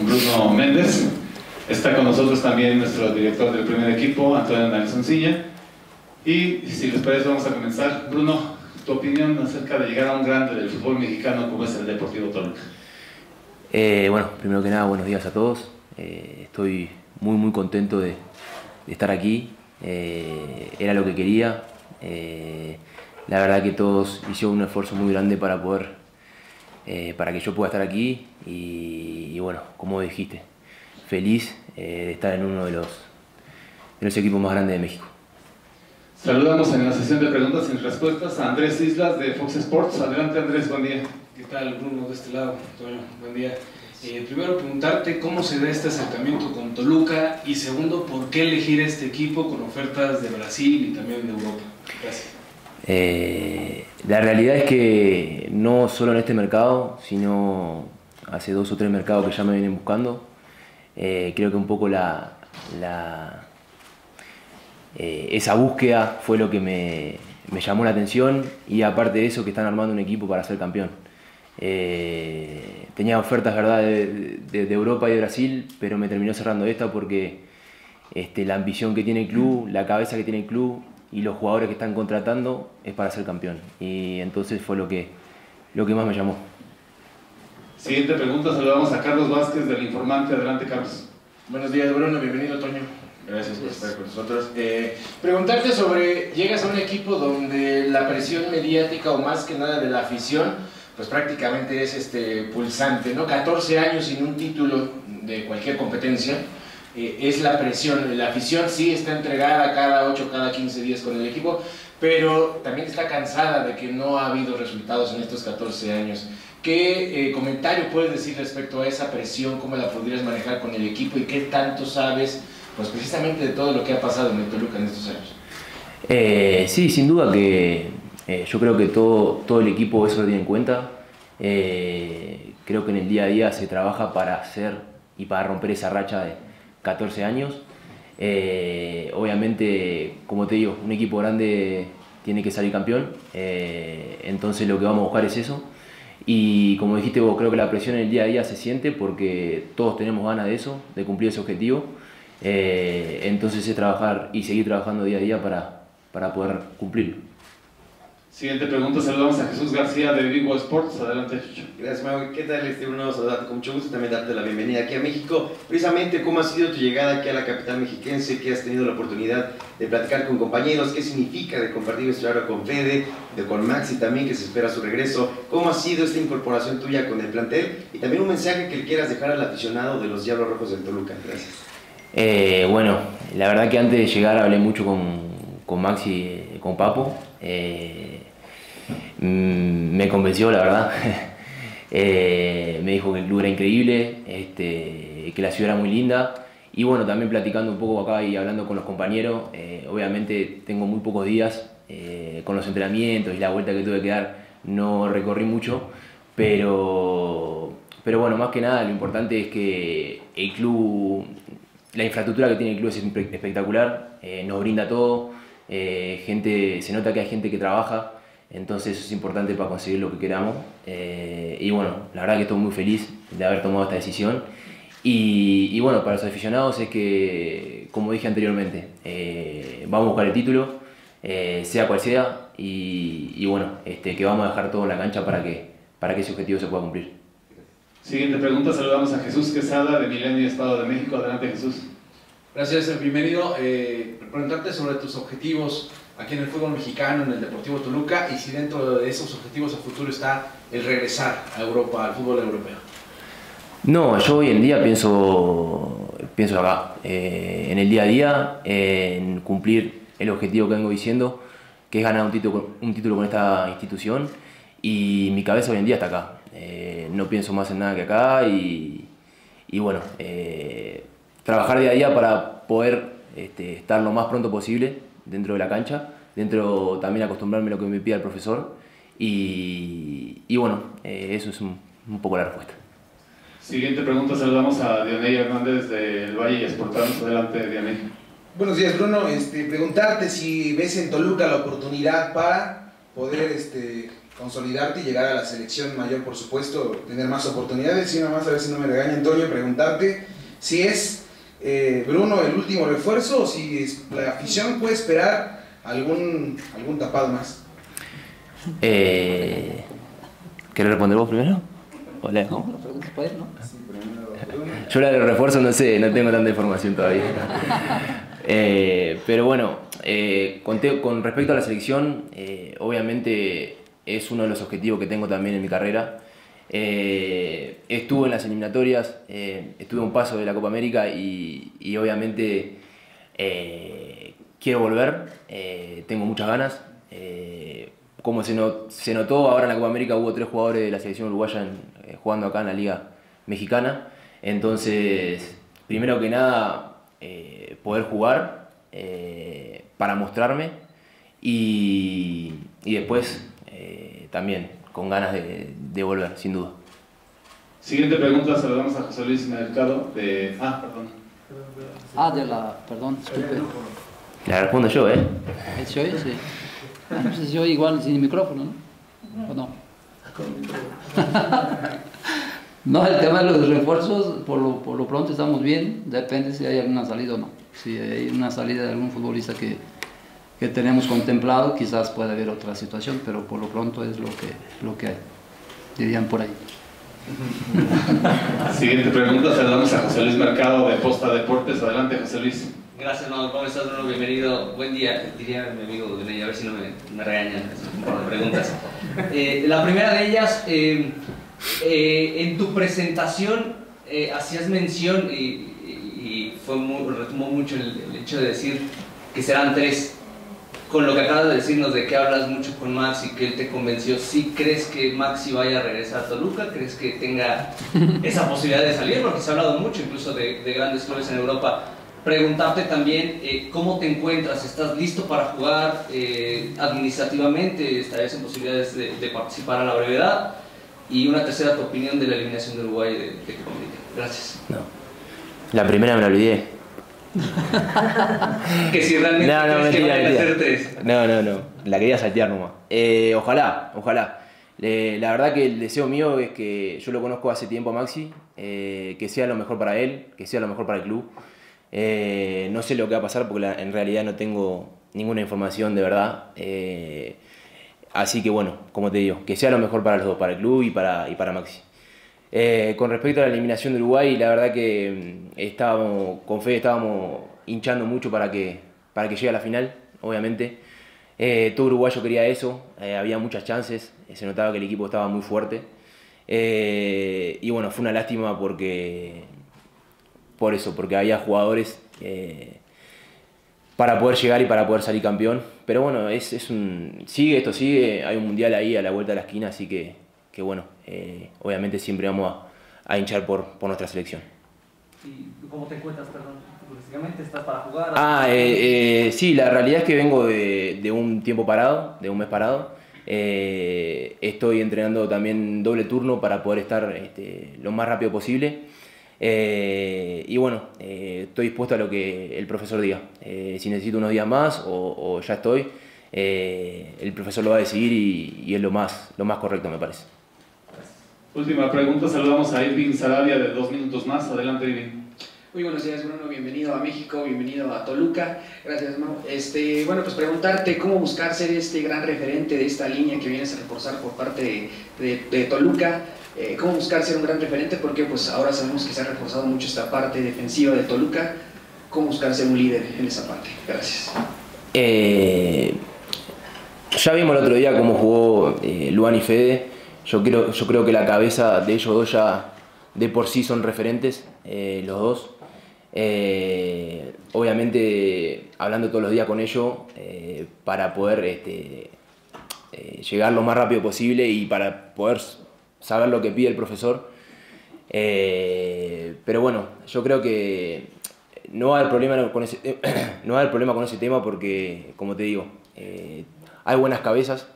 Bruno Méndez. Está con nosotros también nuestro director del primer equipo, Antonio Nalzoncilla. Y si les parece, vamos a comenzar. Bruno, tu opinión acerca de llegar a un grande del fútbol mexicano como es el Deportivo Toluca. Bueno, primero que nada, buenos días a todos. Estoy muy contento de estar aquí. Era lo que quería. La verdad que todos hicieron un esfuerzo muy grande para que yo pueda estar aquí y bueno, como dijiste, feliz de estar en uno de los equipos más grandes de México. Saludamos en la sesión de preguntas y respuestas a Andrés Islas de Fox Sports. Adelante, Andrés, buen día. ¿Qué tal, Bruno, de este lado? Antonio, buen día. Primero preguntarte cómo se da este acercamiento con Toluca y segundo, ¿por qué elegir este equipo con ofertas de Brasil y también de Europa? Gracias. La realidad es que no solo en este mercado, sino hace 2 o 3 mercados que ya me vienen buscando. Creo que un poco esa búsqueda fue lo que me llamó la atención y aparte de eso que están armando un equipo para ser campeón. Tenía ofertas, ¿verdad?, de Europa y de Brasil, pero me terminó cerrando esta porque la ambición que tiene el club, la cabeza que tiene el club y los jugadores que están contratando es para ser campeón. Y entonces fue lo que más me llamó. Siguiente pregunta, saludamos a Carlos Vázquez del Informante. Adelante, Carlos. Buenos días, Bruno, bienvenido, Toño. Gracias por estar con nosotros. Preguntarte sobre, llegas a un equipo donde la presión mediática o más que nada de la afición, pues prácticamente es pulsante, ¿no? 14 años sin un título de cualquier competencia, es la presión. La afición sí está entregada cada 8, cada 15 días con el equipo, pero también está cansada de que no ha habido resultados en estos 14 años. ¿Qué comentario puedes decir respecto a esa presión? ¿Cómo la podrías manejar con el equipo? ¿Y qué tanto sabes, pues precisamente de todo lo que ha pasado en el Toluca en estos años? Sí, sin duda que yo creo que todo el equipo eso lo tiene en cuenta. Creo que en el día a día se trabaja para hacer y para romper esa racha de 14 años. Obviamente, como te digo, un equipo grande tiene que salir campeón, entonces lo que vamos a buscar es eso. Y como dijiste vos, creo que la presión en el día a día se siente porque todos tenemos ganas de eso, de cumplir ese objetivo. Entonces es trabajar y seguir trabajando día a día para poder cumplirlo. Siguiente pregunta, saludamos a Jesús García de Vivo Sports. Adelante, Chucho. Gracias, Mau. ¿Qué tal, Bruno? Saludarte con mucho gusto, también darte la bienvenida aquí a México. Precisamente, ¿cómo ha sido tu llegada aquí a la capital mexiquense? ¿Qué has tenido la oportunidad de platicar con compañeros? ¿Qué significa de compartir vestuario con Fede, con Maxi también, que se espera su regreso? ¿Cómo ha sido esta incorporación tuya con el plantel? Y también un mensaje que le quieras dejar al aficionado de los Diablos Rojos del Toluca. Gracias. Bueno, la verdad que antes de llegar hablé mucho con Maxi, con Papo. Me convenció, la verdad. Me dijo que el club era increíble, que la ciudad era muy linda. Y bueno, también platicando un poco acá y hablando con los compañeros, obviamente tengo muy pocos días con los entrenamientos y la vuelta que tuve que dar, no recorrí mucho, pero bueno, más que nada lo importante es que el club, la infraestructura que tiene el club es espectacular, nos brinda todo, se nota que hay gente que trabaja. Entonces eso es importante para conseguir lo que queramos y bueno, la verdad que estoy muy feliz de haber tomado esta decisión y bueno, para los aficionados es que, como dije anteriormente, vamos a buscar el título, sea cual sea y bueno, que vamos a dejar todo en la cancha para que ese objetivo se pueda cumplir. Siguiente pregunta, saludamos a Jesús Quesada de Milenio, Estado de México. Adelante, Jesús. Gracias, bienvenido. Preguntarte sobre tus objetivos aquí en el fútbol mexicano, en el Deportivo Toluca, y si dentro de esos objetivos a futuro está el regresar a Europa, al fútbol europeo. No, yo hoy en día pienso acá, en el día a día, en cumplir el objetivo que vengo diciendo, que es ganar un título con esta institución, y mi cabeza hoy en día está acá. No pienso más en nada que acá y bueno, trabajar día a día para poder estar lo más pronto posible dentro de la cancha, también acostumbrarme a lo que me pida el profesor y bueno, eso es un poco la respuesta. Siguiente pregunta, saludamos a Dioney Hernández del Valle y Exportados. Adelante, Dioney. Buenos días, Bruno. Preguntarte si ves en Toluca la oportunidad para poder consolidarte y llegar a la selección mayor, por supuesto, tener más oportunidades. Y nada más, a ver si no me regaña Antonio, preguntarte si es Bruno el último refuerzo o si la afición puede esperar algún tapado más. ¿Querés responder vos primero? ¿O Leo? No, la pregunta es para él, ¿no? Sí, primero Bruno. Yo la del refuerzo no sé, no tengo tanta información todavía. Pero bueno, con respecto a la selección, obviamente es uno de los objetivos que tengo también en mi carrera. Estuve en las eliminatorias, estuve a un paso de la Copa América y obviamente quiero volver, tengo muchas ganas. Como se notó, ahora en la Copa América hubo 3 jugadores de la selección uruguaya jugando acá en la Liga Mexicana. Entonces, primero que nada, poder jugar para mostrarme y después también con ganas de volver, sin duda. Siguiente pregunta, saludamos a José Luis Mercado de... perdón. Perdón, disculpe. La respondo yo, ¿eh? ¿Se oye? Sí. Entonces yo igual sin micrófono, ¿no? ¿O no? No, el tema de los refuerzos, por lo pronto estamos bien, depende si hay alguna salida o no. Si hay una salida de algún futbolista que tenemos contemplado, quizás pueda haber otra situación, pero por lo pronto es lo que hay, dirían por ahí. Siguiente pregunta, saludamos a José Luis Mercado de Posta Deportes. Adelante, José Luis. Gracias, hermano. ¿Cómo estás, Bruno? Bienvenido. Buen día. Diría mi amigo Duney, a ver si no me regañan. Un par de preguntas. La primera de ellas, en tu presentación hacías mención y retomó mucho el hecho de decir que serán 3. Con lo que acabas de decirnos de que hablas mucho con Maxi, que él te convenció, ¿sí crees que Maxi vaya a regresar a Toluca? ¿Crees que tenga esa posibilidad de salir? Porque se ha hablado mucho incluso de grandes clubes en Europa. Preguntarte también cómo te encuentras, ¿estás listo para jugar administrativamente? ¿Estarías en posibilidades de participar a la brevedad? Y una tercera, tu opinión de la eliminación de Uruguay de Copa América. Gracias. No. La primera me la olvidé. Que si realmente crees que vayan a hacer 3. No. La quería saltear nomás. Ojalá. La verdad que el deseo mío es que yo lo conozco hace tiempo a Maxi, que sea lo mejor para él, que sea lo mejor para el club. No sé lo que va a pasar porque en realidad no tengo ninguna información de verdad. Así que bueno, como te digo, que sea lo mejor para los dos, para el club y para Maxi. Con respecto a la eliminación de Uruguay, la verdad que con Fede estábamos hinchando mucho para que llegue a la final, obviamente. Todo uruguayo quería eso, había muchas chances, se notaba que el equipo estaba muy fuerte. Y bueno, fue una lástima porque había jugadores para poder llegar y para poder salir campeón. Pero bueno, esto sigue, hay un mundial ahí a la vuelta de la esquina, así que bueno, obviamente siempre vamos a hinchar por nuestra selección. ¿Y cómo te encuentras, perdón? ¿Básicamente estás para jugar? Sí, la realidad es que vengo de un tiempo parado, de un mes parado. Estoy entrenando también doble turno para poder estar lo más rápido posible. Y bueno, estoy dispuesto a lo que el profesor diga. Si necesito unos días más o ya estoy, el profesor lo va a decidir y es lo más correcto, me parece. Última pregunta, saludamos a Irving Sarabia de 2 minutos más. Adelante, Irving. Muy buenos días, Bruno, bienvenido a México, bienvenido a Toluca. Gracias, hermano. Bueno, pues preguntarte cómo buscar ser este gran referente de esta línea que vienes a reforzar por parte de Toluca. Cómo buscar ser un gran referente, porque pues ahora sabemos que se ha reforzado mucho esta parte defensiva de Toluca. Cómo buscar ser un líder en esa parte. Gracias. Ya vimos el otro día cómo jugó Luan y Fede. Yo creo que la cabeza de ellos dos ya de por sí son referentes, los dos. Obviamente hablando todos los días con ellos para poder llegar lo más rápido posible y para poder saber lo que pide el profesor. Pero bueno, yo creo que no va a haber problema con ese tema porque, como te digo, hay buenas cabezas.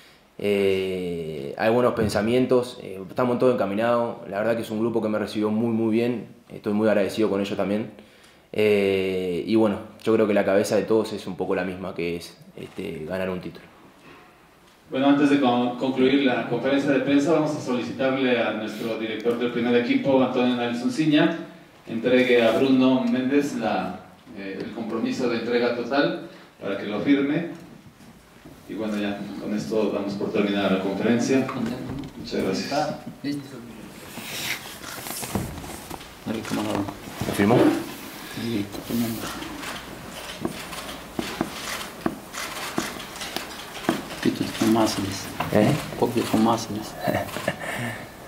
Hay buenos pensamientos, estamos todos encaminados. La verdad que es un grupo que me recibió muy bien, estoy muy agradecido con ellos también. Y bueno, yo creo que la cabeza de todos es un poco la misma, que es ganar un título. Bueno, antes de concluir la conferencia de prensa, vamos a solicitarle a nuestro director del primer equipo, Antonio Nelson Ciña, entregue a Bruno Méndez el compromiso de entrega total para que lo firme. Y bueno, ya con esto damos por terminada la conferencia. Muchas gracias. ¿Lo firmó? Sí, Copia con máscaras.